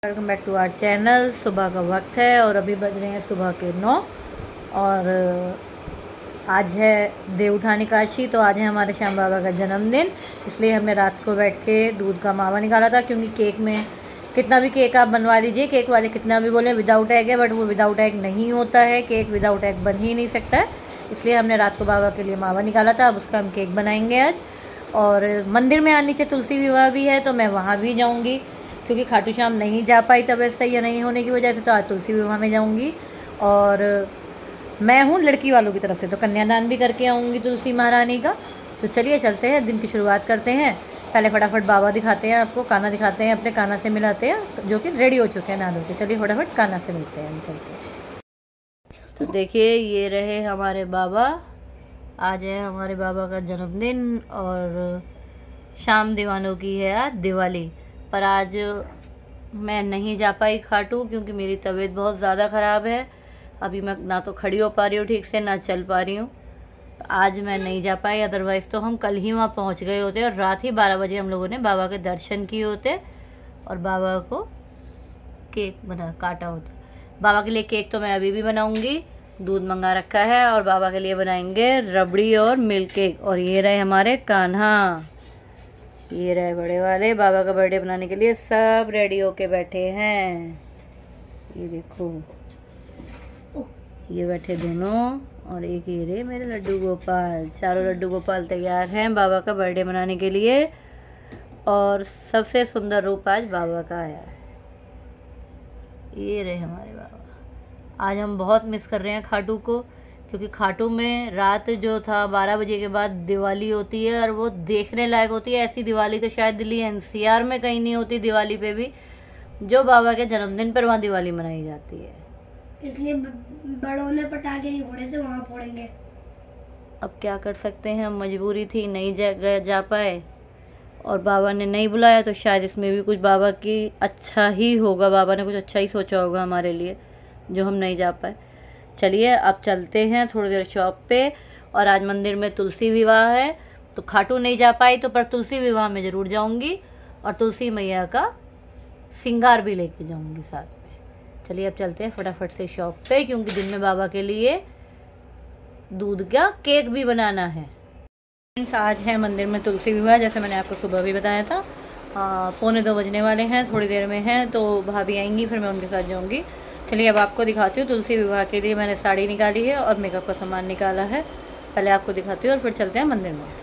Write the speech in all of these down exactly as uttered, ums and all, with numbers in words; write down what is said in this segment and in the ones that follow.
Welcome back to our channel. सुबह का वक्त है और अभी बज रहे हैं सुबह के नौ और आज है देवउठानी काशी। तो आज है हमारे श्याम बाबा का जन्मदिन, इसलिए हमने रात को बैठ के दूध का मावा निकाला था। क्योंकि केक में कितना भी केक आप बनवा लीजिए, केक वाले कितना भी बोले विदाउट एग है, बट वो विदाउट एग नहीं होता है। केक विदाउट एग बन ही नहीं सकता है, इसलिए हमने रात को बाबा के लिए मावा निकाला था। अब उसका हम केक बनाएंगे आज। और मंदिर में आज नीचे तुलसी विवाह भी है, तो मैं वहाँ भी जाऊँगी क्योंकि खाटू श्याम नहीं जा पाई तबीयत सही नहीं होने की वजह से, तो आज तुलसी विवाह में जाऊंगी। और मैं हूँ लड़की वालों की तरफ से, तो कन्यादान भी करके आऊँगी तुलसी महारानी का। तो चलिए चलते हैं, दिन की शुरुआत करते हैं। पहले फटाफट बाबा दिखाते हैं, आपको काना दिखाते हैं, अपने काना से मिलाते हैं जो कि रेडी हो चुके हैं नहा धो के। चलिए फटाफट काना से मिलते हैं, हम चलते हैं। तो देखिए ये रहे हमारे बाबा। आज है हमारे बाबा का जन्मदिन और शाम दीवानों की है आज दिवाली। पर आज मैं नहीं जा पाई खाटू क्योंकि मेरी तबीयत बहुत ज़्यादा ख़राब है। अभी मैं ना तो खड़ी हो पा रही हूँ ठीक से, ना चल पा रही हूँ। तो आज मैं नहीं जा पाई, अदरवाइज़ तो हम कल ही वहाँ पहुँच गए होते और रात ही बारह बजे हम लोगों ने बाबा के दर्शन किए होते और बाबा को केक बना काटा होता। बाबा के लिए केक तो मैं अभी भी बनाऊँगी, दूध मंगा रखा है। और बाबा के लिए बनाएंगे रबड़ी और मिल्क केक। और ये रहे हमारे कान्हा, ये रहे बड़े वाले। बाबा का बर्थडे बनाने के लिए सब रेडी होके बैठे हैं। ये देखो ये बैठे दोनों, और एक ये रहे मेरे लड्डू गोपाल। चारों लड्डू गोपाल तैयार हैं बाबा का बर्थडे मनाने के लिए। और सबसे सुंदर रूप आज बाबा का आया है। ये रहे हमारे बाबा। आज हम बहुत मिस कर रहे हैं खाटू को, क्योंकि खाटू में रात जो था बारह बजे के बाद दिवाली होती है और वो देखने लायक होती है। ऐसी दिवाली तो शायद दिल्ली एनसीआर में कहीं नहीं होती दिवाली पे भी, जो बाबा के जन्मदिन पर वहाँ दिवाली मनाई जाती है। इसलिए बड़ों ने पटाखे नहीं फोड़े थे, वहाँ फोड़ेंगे। अब क्या कर सकते हैं, हम मजबूरी थी, नहीं जा, जा पाए और बाबा ने नहीं बुलाया। तो शायद इसमें भी कुछ बाबा की अच्छा ही होगा, बाबा ने कुछ अच्छा ही सोचा होगा हमारे लिए जो हम नहीं जा पाए। चलिए अब चलते हैं थोड़ी देर शॉप पे। और आज मंदिर में तुलसी विवाह है, तो खाटू नहीं जा पाई तो पर तुलसी विवाह में ज़रूर जाऊंगी और तुलसी मैया का श्रृंगार भी लेके जाऊंगी साथ में। चलिए अब चलते हैं फटाफट से शॉप पे, क्योंकि दिन में बाबा के लिए दूध का केक भी बनाना है। आज है मंदिर में तुलसी विवाह, जैसे मैंने आपको सुबह भी बताया था। पौने दो बजने वाले हैं, थोड़ी देर में हैं, तो भाभी आएंगी फिर मैं उनके साथ जाऊँगी। चलिए अब आपको दिखाती हूँ। तुलसी विवाह के लिए मैंने साड़ी निकाली है और मेकअप का सामान निकाला है। पहले आपको दिखाती हूँ और फिर चलते हैं मंदिर में।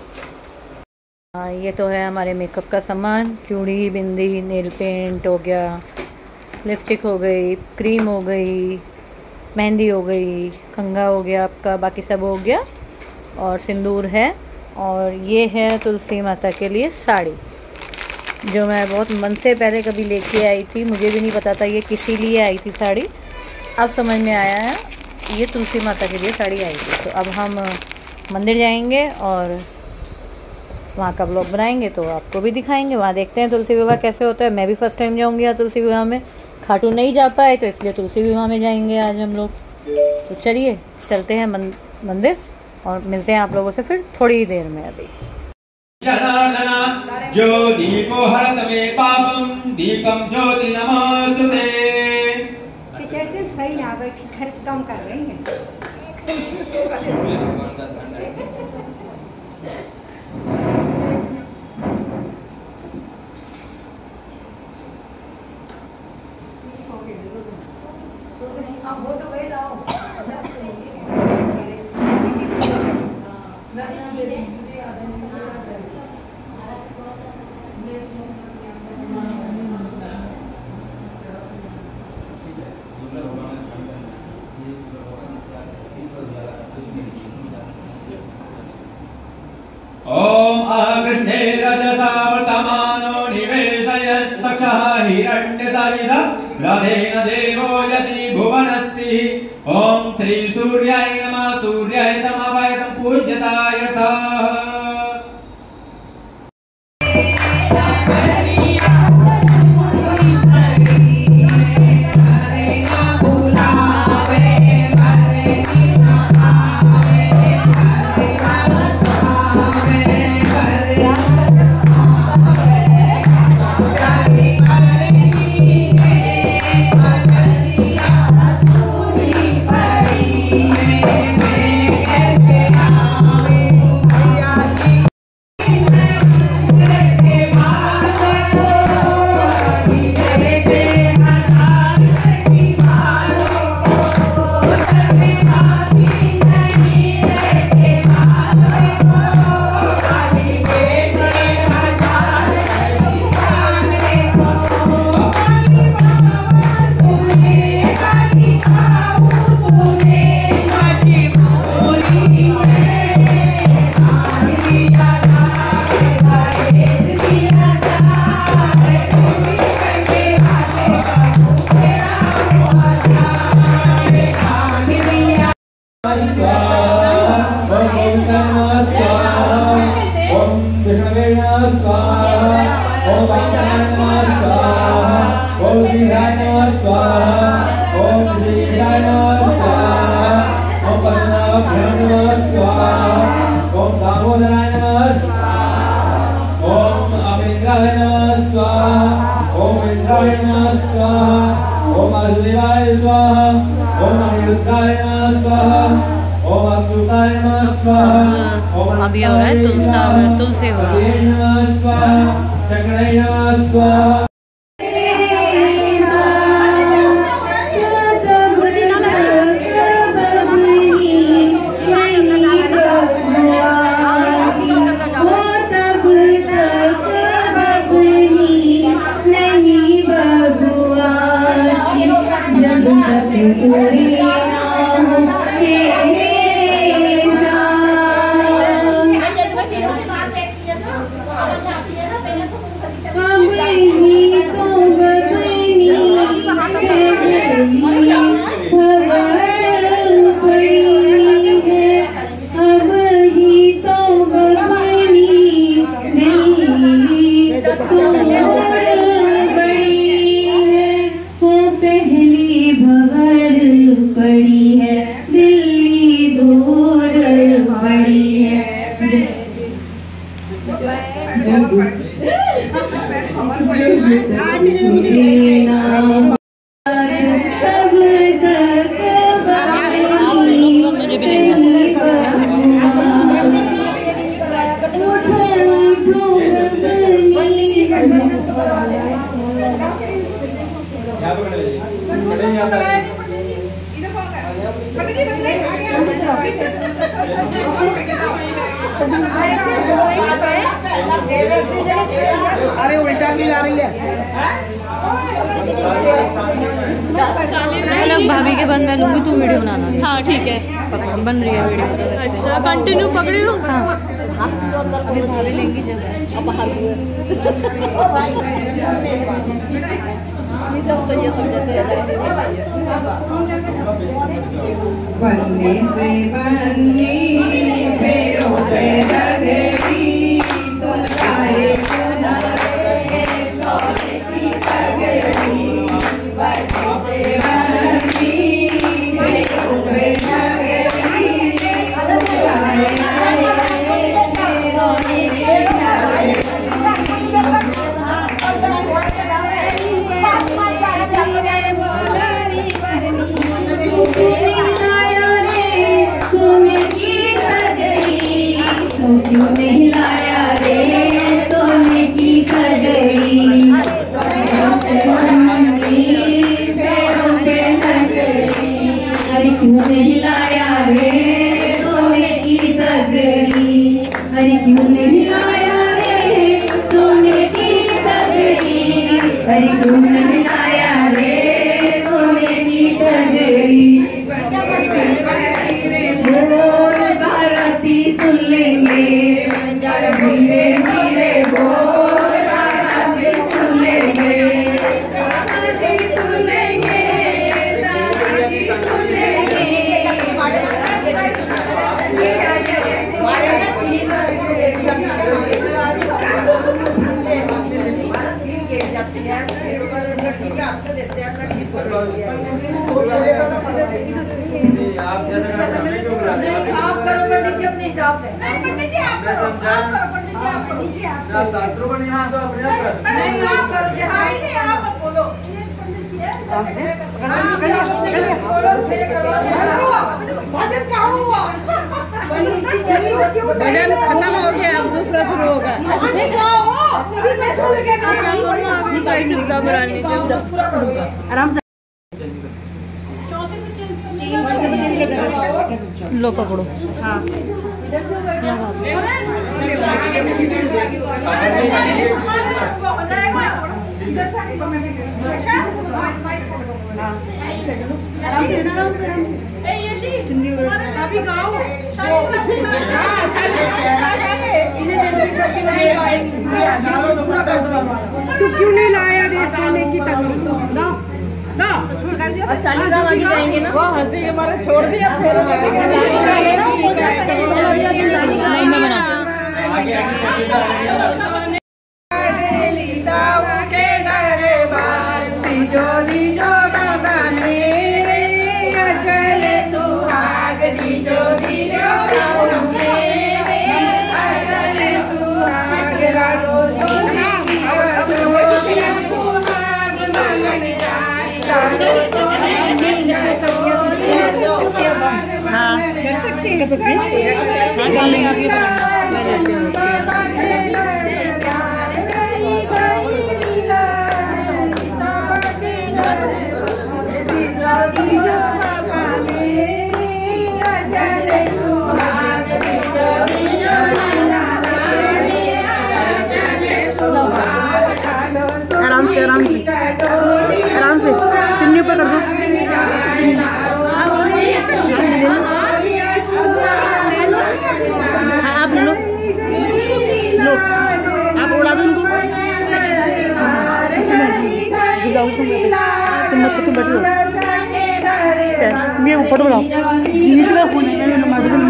हाँ ये तो है हमारे मेकअप का सामान। चूड़ी, बिंदी, नेल पेंट हो गया, लिपस्टिक हो गई, क्रीम हो गई, मेहंदी हो गई, कंघा हो गया आपका, बाकी सब हो गया और सिंदूर है। और ये है तुलसी माता के लिए साड़ी, जो मैं बहुत मन से पहले कभी लेके आई थी। मुझे भी नहीं पता था ये किसी लिए आई थी साड़ी, अब समझ में आया है ये तुलसी माता के लिए साड़ी आई थी। तो अब हम मंदिर जाएंगे और वहाँ का ब्लॉग बनाएंगे, तो आपको भी दिखाएंगे। वहाँ देखते हैं तुलसी विवाह कैसे होता है। मैं भी फर्स्ट टाइम जाऊँगी यहाँ तुलसी विवाह में। खाटू नहीं जा पाए तो इसलिए तुलसी विवाह में जाएंगे आज हम लोग। तो चलिए चलते हैं मंदिर और मिलते हैं आप लोगों से फिर थोड़ी ही देर में। अभी जनार्दन जो दीपो हरत मे पापम दीपम ज्योति नमोस्तुते। कहते सही आ गए, खर्च कम कर रही हैं। अब वो तो गए लाओ। ओम अकृष्णे रजसा वर्तमानो निवेशयत् पक्षः हिरण्यसविधा रथेन देवो यति भुवनस्ति। ओम श्री सूर्याय नमः। सूर्याय तमवयतं पूज्यताय यथः। Thank you. वामनाय नमः स्वाहा ओम शीघ्राय नमः स्वाहा ओम शीघ्राय नमः स्वाहा ओम पद्मनाभाय नमः स्वाहा ओम दामोदराय नमः स्वाहा ओम अमिंद्राय नमः स्वाहा ओम इंद्राय नमः स्वाहा ओम अग्निवाय स्वाहा ओम अनिरुद्धाय नमः स्वाहा ओम अच्युताय नमः स्वाहा ओम अभी हो रहा है तुलसा तुलसी हो रहा है। नमः स्वाहा चक्राय नमः स्वाहा अरे उल्टा की जा रही है। भाभी के बाद मैं लूंगी, तुम वीडियो बनाना। हाँ ठीक है, बन रही है वीडियो। अच्छा कंटिन्यू पकड़ी लो। हाँ भाभी लेंगी जब सब सही है, सब जैसे बनने से बननी पैरों पे लगेगी तुम चाहे खुदा रहे सोने की पगड़ी बनने से बननी पैरों पे लगेगी तुम चाहे सोने की क्यों नहीं लाया रे सोने की खगड़ी पैरों पे लगड़ी। अरे क्यों नहीं लाया रे सोने की तगड़ी। अरे क्यों नहीं लाया रे सोने की तगड़ी। अरे क्यों नहीं लाया रे सोने की तगड़ी। बोल भारती सुन लेंगे धीरे धीरे बोल भारती सुन लेंगे दादाजी सुन लेंगे दादाजी सुन लेंगे। आप करो पंडित जी अपने हिसाब से। नहीं पंडित जी आप करो, आप करो पंडित जी, आप पंडित जी आप शास्त्रों पर नहीं हाँ तो अपने आप कर। नहीं आप करो जैसा नहीं आप बोलो। ये पंडित जी है बोलो फिर करो। भजन क्या हुआ पंडित जी? भजन खत्म हो गया, अब दूसरा शुरू होगा। नहीं क्या हुआ मैं सुन के आराम से लो पकड़ो। हाँ तू क्यों नहीं लाया रे सोने की तकलीफ ना ना जाएंगे ना वो हंसी हमारा छोड़ दिया फिर नहीं मैं बना सकती है। हाँ काम नहीं आगे मैं लेती हूँ। आराम से आराम से आराम से तिन्नी ऊपर कर दो। हाँ आप ले लो लो आप उड़ा दो उनको। तुम मत तुम बैठो ये ऊपर बनाओ निकला होने का ना मार दो।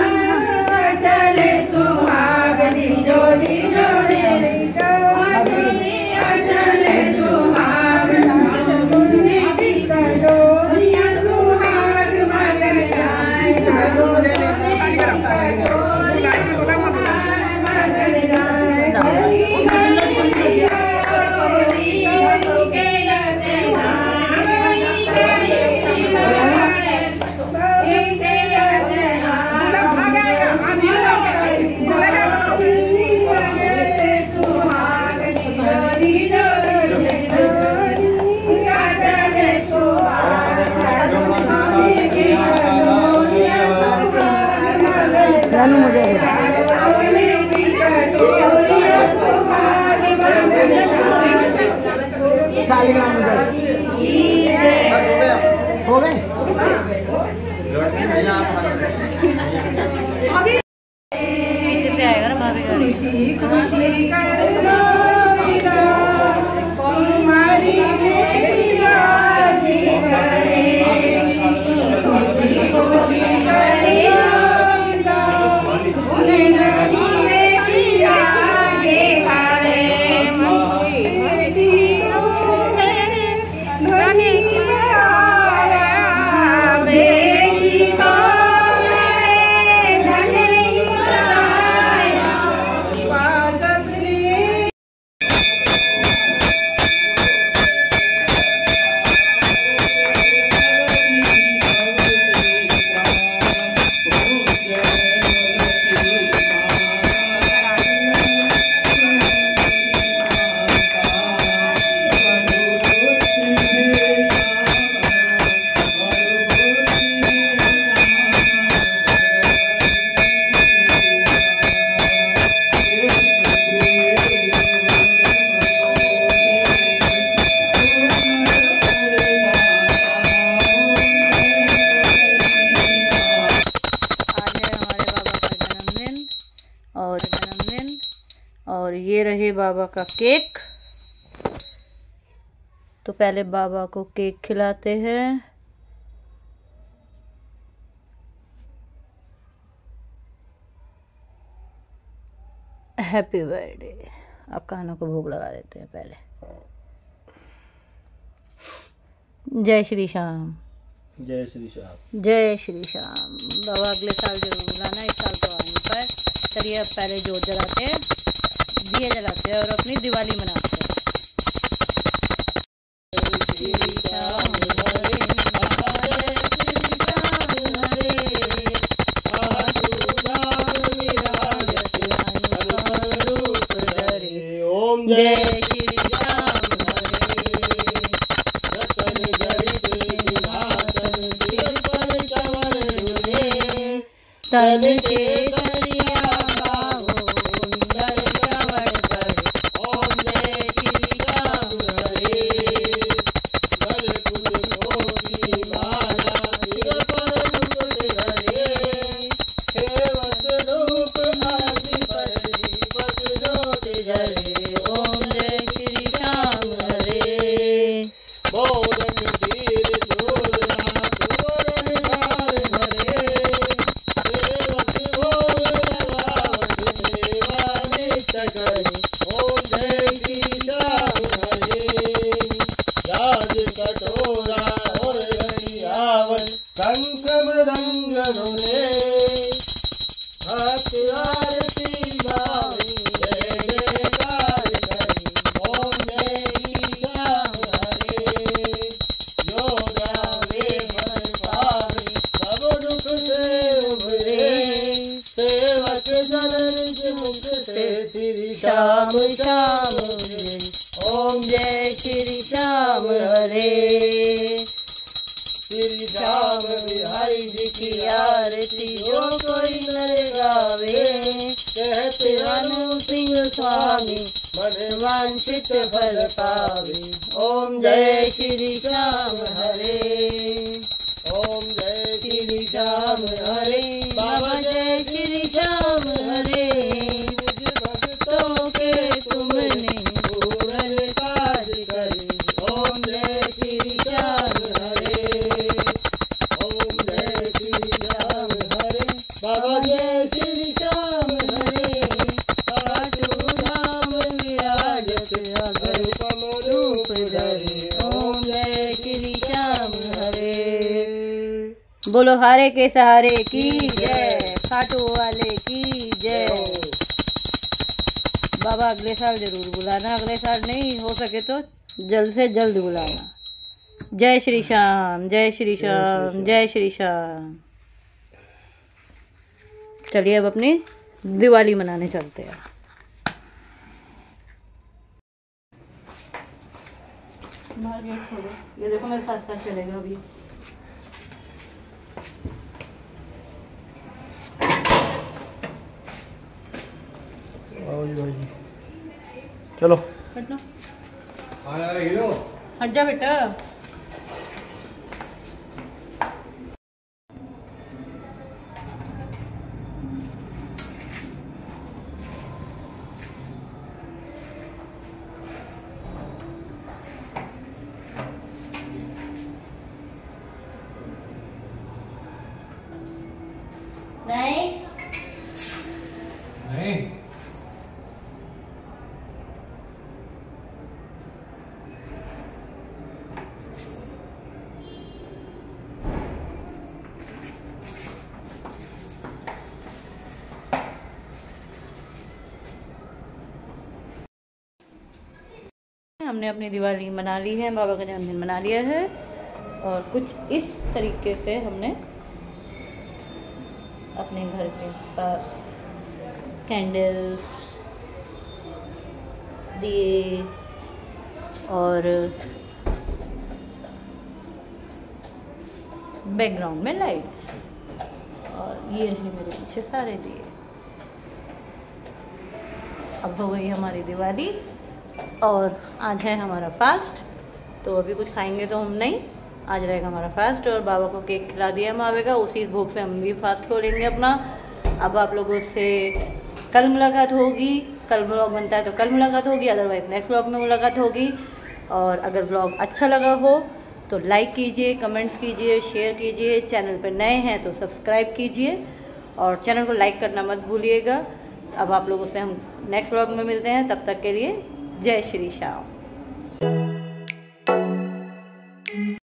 हो गए पीछे से आएगा ना भाभी गाड़ी। और जन्मदिन और ये रहे बाबा का केक। तो पहले बाबा को केक खिलाते हैं। Happy birthday. अब कानों को भोग लगा देते हैं पहले। जय श्री श्याम। जय श्री श्याम। जय श्री श्याम। बाबा अगले साल जरूर बुलाना, इस साल तो आ नहीं पाए। चलिए अब पहले जोत जलाते हैं, दिए जलाते हैं और अपनी दिवाली मनाते हैं। जय श्री श्याम तन के करिया बाहो सुंदर श्रवण कर। ओम जय श्री श्याम हरे। गल कुल कोटि माला सिर पर मुकुट धरे। हेवत रूप हाथी पर दीपक ज्योत जले। ओम जय श्री श्याम हरे। मोदक तीर चूरमा सुवर्ण हार भरे। ओम जय श्री श्याम हरे। राज कटोरा और रंगियावन शंख मृदंग धुने। भक्त आरती गावे जय जयकार करी। ओम जय श्री श्याम हरे। जो गावे मन पावे सब दुख से उबरे। श्याम श्याम हरे। ओम जय श्री श्याम हरे। श्री श्याम बिहारी जी की आरती जो कोई नर गावे, कहते अनु सिंह स्वामी मन वांछित फल पावे। ओम जय श्री श्याम हरे। ओम जय श्री श्याम हरे। बाबा जय श्री श्याम हरे। भक्तों के तुमने पूरन काज करे। ओम जय श्री श्याम हरे। ओम जय श्री श्याम हरे। बाबा जय श्री श्याम हरे। पाटू धाम विराजत अगर रूप धरे। ओम जय श्री श्याम हरे। बोलो हारे के सहारे की जय, खाटू वाले की जय। बाबा अगले साल जरूर बुलाना, अगले साल नहीं हो सके तो जल्द से जल्द बुलाना। जय श्री श्याम, जय श्री श्याम, जय श्री श्याम। चलिए अब अपनी दिवाली मनाने चलते हैं। ये देखो मेरे साथ साथ चलेगा अभी। चलो हटना, हट जा बेटा। नहीं नहीं हमने अपनी दिवाली मना ली है, बाबा का जन्मदिन मना लिया है और कुछ इस तरीके से हमने अपने घर के पास कैंडल्स दिए और बैकग्राउंड में लाइट्स और ये रहे मेरे पीछे सारे दिए। अब हो गई हमारी दिवाली और आज है हमारा फास्ट, तो अभी कुछ खाएंगे तो हम नहीं, आज रहेगा हमारा फास्ट। और बाबा को केक खिला दिया मावे का, उसी भूख से हम भी फास्ट खोलेंगे अपना। अब आप लोगों से कल मुलाकात होगी, कल व्लॉग बनता है तो कल मुलाकात होगी, अदरवाइज नेक्स्ट व्लॉग में मुलाकात होगी। और अगर व्लॉग अच्छा लगा हो तो लाइक कीजिए, कमेंट्स कीजिए, शेयर कीजिए। चैनल पर नए हैं तो सब्सक्राइब कीजिए और चैनल को लाइक करना मत भूलिएगा। अब आप लोगों से हम नेक्स्ट व्लॉग में मिलते हैं, तब तक के लिए जय श्री श्याम।